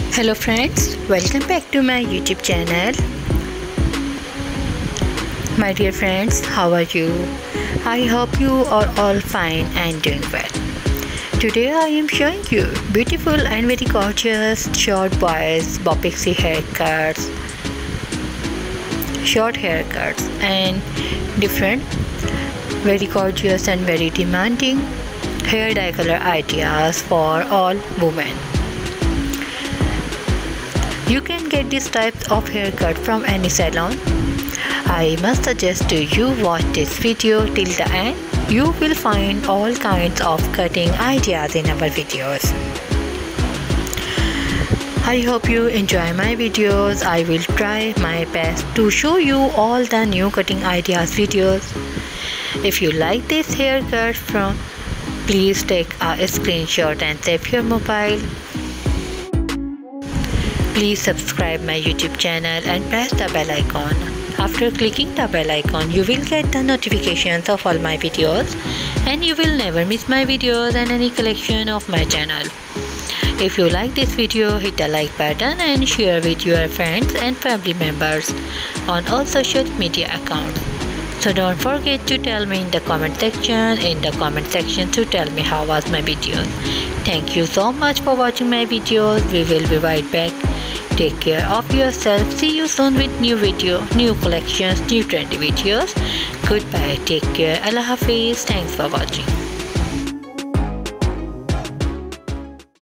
Hello friends, welcome back to my YouTube channel. My dear friends, how are you? I hope you are all fine and doing well. Today I am showing you beautiful and very gorgeous short boys bob pixie haircuts, short haircuts and different very gorgeous and very demanding hair dye color ideas for all women. You can get this type of haircut from any salon. I must suggest to you watch this video till the end. You will find all kinds of cutting ideas in our videos. I hope you enjoy my videos. I will try my best to show you all the new cutting ideas videos. If you like this haircut please take a screenshot and save your mobile. Please subscribe my YouTube channel and press the bell icon. After clicking the bell icon, you will get the notifications of all my videos and you will never miss my videos and any collection of my channel. If you like this video, hit the like button and share with your friends and family members on all social media accounts. So don't forget to tell me in the comment section to tell me how was my videos. Thank you so much for watching my videos. We will be right back. Take care of yourself. See you soon with new video, new collections, new trendy videos. Goodbye. Take care. Allah Hafiz. Thanks for watching.